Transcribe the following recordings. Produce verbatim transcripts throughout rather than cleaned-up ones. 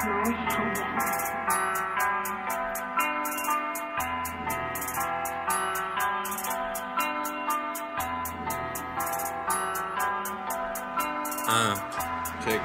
Ah, checa.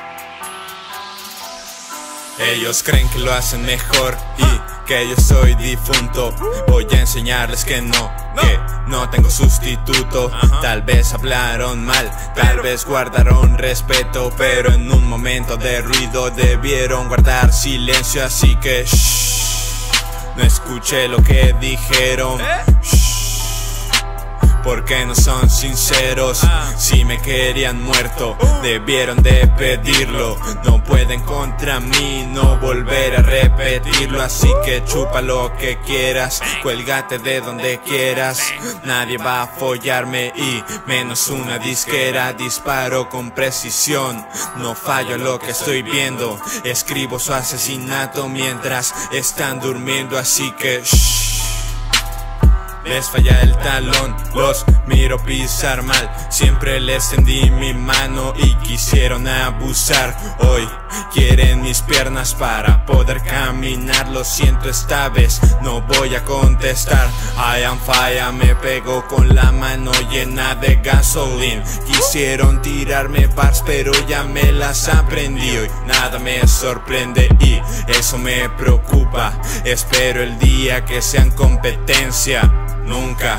Ellos creen que lo hacen mejor y que yo soy difunto. Voy a enseñarles que no, que no tengo sustituto. Tal vez hablaron mal, tal vez guardaron respeto, pero en un momento de ruido debieron guardar silencio. Así que shh, no escuché lo que dijeron. Shh, porque no son sinceros. Si me querían muerto, debieron de pedirlo. No pueden contra mí, no volver a repetirlo. Así que chupa lo que quieras, cuélgate de donde quieras. Nadie va a follarme y menos una disquera. Disparo con precisión, no fallo lo que estoy viendo. Escribo su asesinato mientras están durmiendo. Así que shh, les falla el talón, los miro pisar mal. Siempre les tendí mi mano y quisieron abusar. Hoy quieren mis piernas para poder caminar. Lo siento, esta vez no voy a contestar. I am fire, me pego con la mano llena de gasolina. Quisieron tirarme bars, pero ya me las aprendí. Hoy nada me sorprende y eso me preocupa. Espero el día que sean competencia. Nunca,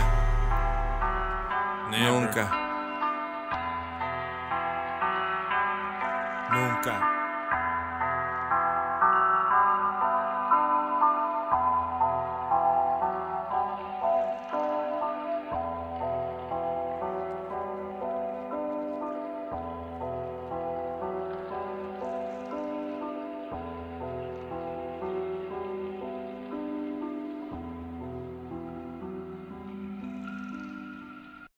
nunca, nunca.